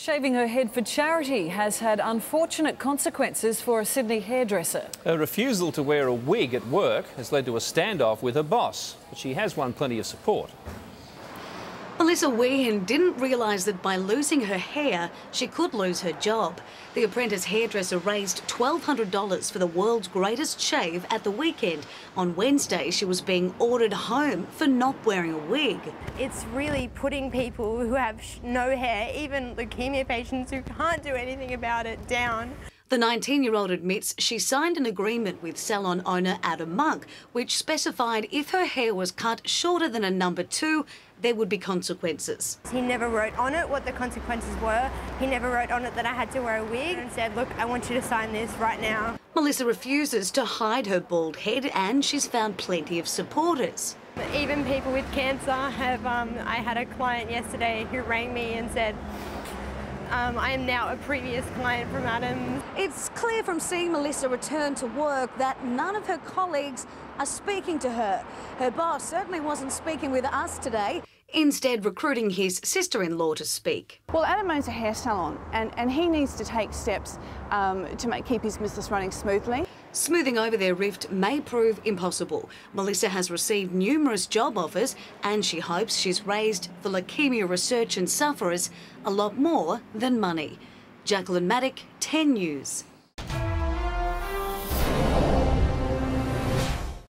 Shaving her head for charity has had unfortunate consequences for a Sydney hairdresser. Her refusal to wear a wig at work has led to a standoff with her boss, but she has won plenty of support. Melissa Weehan didn't realise that by losing her hair, she could lose her job. The apprentice hairdresser raised $1,200 for the world's greatest shave at the weekend. On Wednesday, she was being ordered home for not wearing a wig. It's really putting people who have no hair, even leukemia patients who can't do anything about it, down. The 19-year-old admits she signed an agreement with salon owner Adam Monk, which specified if her hair was cut shorter than a number 2, there would be consequences. He never wrote on it what the consequences were. He never wrote on it that I had to wear a wig and said, look, I want you to sign this right now. Melissa refuses to hide her bald head and she's found plenty of supporters. Even people with cancer have, I had a client yesterday who rang me and said, I am now a previous client from Adam. It's clear from seeing Melissa return to work that none of her colleagues are speaking to her. Her boss certainly wasn't speaking with us today. Instead, recruiting his sister-in-law to speak. Well, Adam owns a hair salon and he needs to take steps to keep his business running smoothly. Smoothing over their rift may prove impossible. Melissa has received numerous job offers and she hopes she's raised for leukemia research and sufferers a lot more than money. Jacqueline Maddock, 10 News.